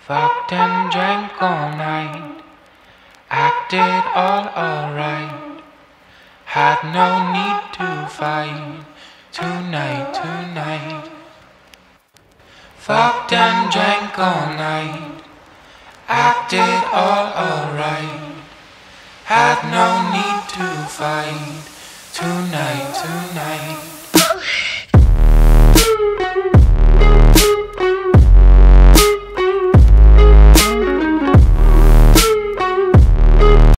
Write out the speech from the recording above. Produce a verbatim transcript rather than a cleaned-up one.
Fucked and drank all night, acted all alright. Had no need to fight tonight, tonight. Fucked and drank all night, acted all alright. Had no need to fight tonight, tonight.